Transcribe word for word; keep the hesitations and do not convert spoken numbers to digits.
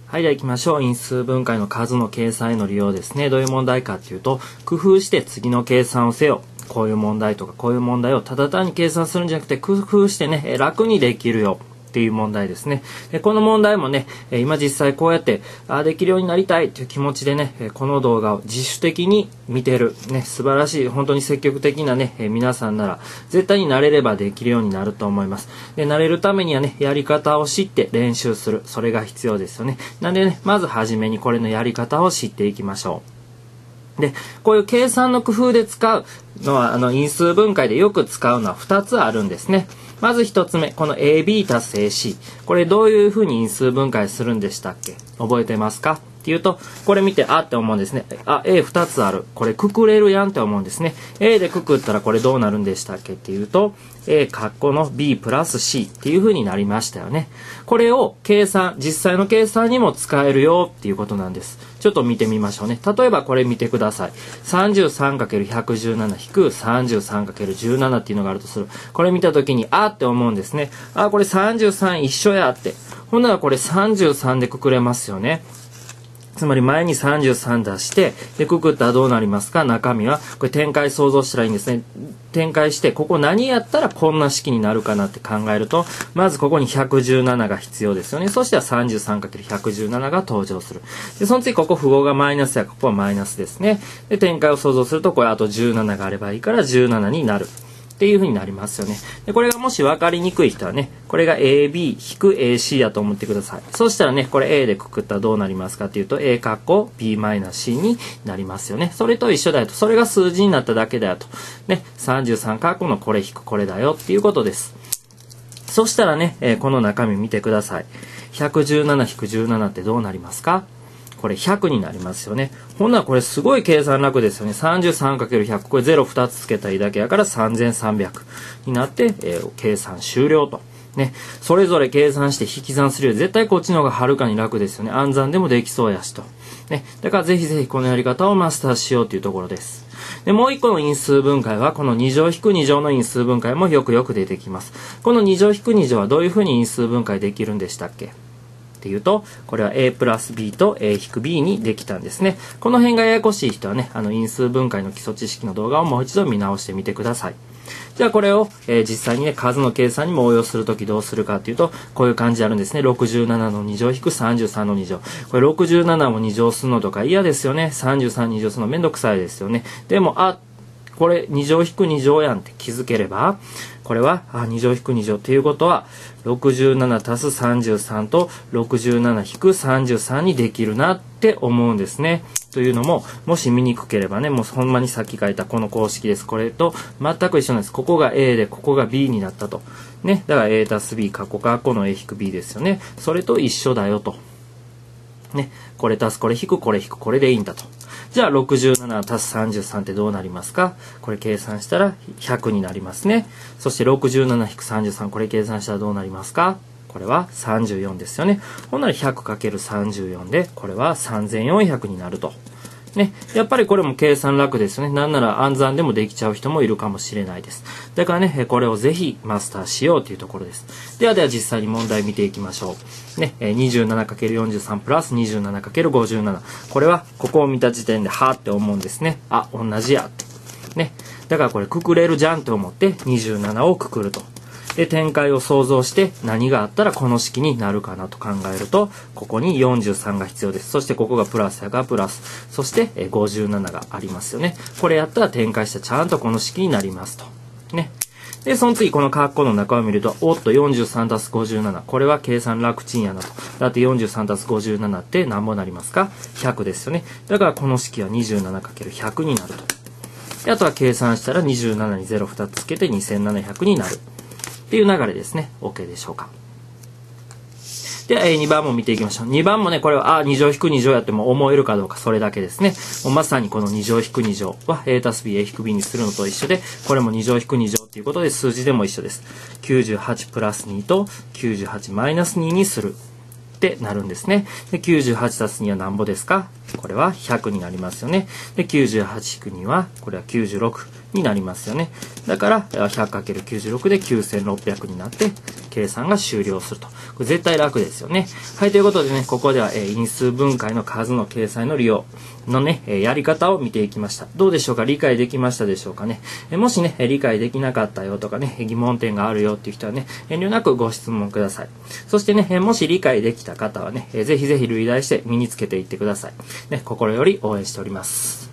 はい、では行きましょう。因数分解の数の計算への利用ですね。どういう問題かっていうと、工夫して次の計算をせよ。こういう問題とかこういう問題をただ単に計算するんじゃなくて、工夫してね、楽にできるよっていう問題ですね。でこの問題もね、今実際こうやってあできるようになりたいという気持ちでね、この動画を自主的に見てる、ね、素晴らしい、本当に積極的なね、皆さんなら絶対になれればできるようになると思います。で慣れるためにはね、やり方を知って練習する、それが必要ですよね。なんでね、まずはじめにこれのやり方を知っていきましょう。でこういう計算の工夫で使うのは、あの因数分解でよく使うのはふたつあるんですね。まずひとつめ、この エービー 足す エーシー。これどういうふうに因数分解するんでしたっけ？覚えてますか？っていうと、これ見て、あって思うんですね。あ、エーふた つある。これくくれるやんって思うんですね。A でくくったらこれどうなるんでしたっけっていうと、A 括弧の B プラス C っていうふうになりましたよね。これを計算、実際の計算にも使えるよっていうことなんです。ちょっと見てみましょうね。例えばこれ見てください。さんじゅうさんかけるひゃくじゅうなな 引く さんじゅうさんかけるじゅうなな っていうのがあるとする。これ見たときに、あって思うんですね。あ、これさんじゅうさん一緒やって。ほんならこれさんじゅうさんでくくれますよね。つまり前にさんじゅうさん出して、で、くくったらどうなりますか？中身は。これ展開想像したらいいんですね。展開して、ここ何やったらこんな式になるかなって考えると、まずここにひゃくじゅうななが必要ですよね。そしたら さんじゅうさんかけるひゃくじゅうなな が登場する。で、その次ここ符号がマイナスや、ここはマイナスですね。で、展開を想像すると、これあとじゅうなながあればいいからじゅうななになる。っていう風になりますよね。で、これがもし分かりにくい人はね、これが エービー 引く エーシー だと思ってください。そしたらね、これ A でくくったらどうなりますかっていうと、A 括弧 B マイナス C になりますよね。それと一緒だよと。それが数字になっただけだよと。ね、さんじゅうさん括弧のこれ引くこれだよっていうことです。そしたらね、えー、この中身見てください。ひゃくじゅうなな引くじゅうななってどうなりますか？これひゃくになりますよね。ほんならこれすごい計算楽ですよね。さんじゅうさんかけるひゃく、これゼロふたつつけたらいいだけやからさんぜんさんびゃくになって、えー、計算終了と。ね。それぞれ計算して引き算するより絶対こっちの方がはるかに楽ですよね。暗算でもできそうやしと。ね。だからぜひぜひこのやり方をマスターしようというところです。で、もう一個の因数分解は、このに乗引くに乗の因数分解もよくよく出てきます。このに乗引くに乗はどういうふうに因数分解できるんでしたっけ？っていうと、これは A プラス B と A 引く B にできたんですね。この辺がややこしい人はね、あの因数分解の基礎知識の動画をもう一度見直してみてください。じゃあこれを、えー、実際にね、数の計算にも応用するときどうするかっていうと、こういう感じであるんですね。ろくじゅうななのに乗引くさんじゅうさんのに乗。これろくじゅうななをに乗するのとか嫌ですよね。さんじゅうさんに乗するのめんどくさいですよね。でも、あ、これに乗引くに乗やんって気づければ、これはあに乗引くに乗っていうことはろくじゅうなな足すさんじゅうさんとろくじゅうなな引くさんじゅうさんにできるなって思うんですね。というのも、もし見にくければね、もうほんまにさっき書いたこの公式です。これと全く一緒なんです。ここが A でここが B になったと。ね。だから A 足す B 括弧括弧の A 引く B ですよね。それと一緒だよと。ね。これ足すこれ引くこれ引くこれでいいんだと。じゃあろくじゅうなな足すさんじゅうさんってどうなりますか？これ計算したらひゃくになりますね。そしてろくじゅうなな引くさんじゅうさん、これ計算したらどうなりますか？これはさんじゅうよんですよね。ほんなら ひゃくかけるさんじゅうよん で、これはさんぜんよんひゃくになると。ね。やっぱりこれも計算楽ですよね。なんなら暗算でもできちゃう人もいるかもしれないです。だからね、これをぜひマスターしようというところです。ではでは実際に問題見ていきましょう。ね、にじゅうななかけるよんじゅうさん プラス にじゅうななかけるごじゅうなな。これは、ここを見た時点で、はーって思うんですね。あ、同じやって。ね。だからこれくくれるじゃんと思ってにじゅうななをくくると。で、展開を想像して何があったらこの式になるかなと考えると、ここによんじゅうさんが必要です。そしてここがプラスやがプラス。そしてごじゅうなながありますよね。これやったら展開してちゃんとこの式になりますと。ね。で、その次この括弧の中を見ると、おっとよんじゅうさん足すごじゅうなな。これは計算楽ちんやなと。だってよんじゅうさん足すごじゅうななって何ぼなりますか？ひゃくですよね。だからこの式は にじゅうななかけるひゃく になると。で、あとは計算したらにじゅうななにゼロふたつつけてにせんななひゃくになる。っていう流れですね。OK でしょうか。では、えー、にばんも見ていきましょう。にばんもね、これは、あ、に乗引くに乗やっても思えるかどうか、それだけですね。もうまさにこのに乗引くに乗は A 足す B、A 引く B にするのと一緒で、これもに乗引くに乗っていうことで数字でも一緒です。きゅうじゅうはちプラスにときゅうじゅうはちマイナスににする。ってなるんですね。で、きゅうじゅうはち足すには何ぼですか？これはひゃくになりますよね。で、きゅうじゅうはち引くには、これはきゅうじゅうろく。 になりますよね。だから ひゃくかけるきゅうじゅうろく できゅうせんろっぴゃくになって計算が終了すると。これ絶対楽ですよね。はい、ということでね、ここでは、えー、因数分解の数の計算の利用のね、えー、やり方を見ていきました。どうでしょうか？理解できましたでしょうかね。えー、もしね、理解できなかったよとかね、疑問点があるよっていう人はね、遠慮なくご質問ください。そしてね、えー、もし理解できた方はね、えー、ぜひぜひ類題して身につけていってください。ね、心より応援しております。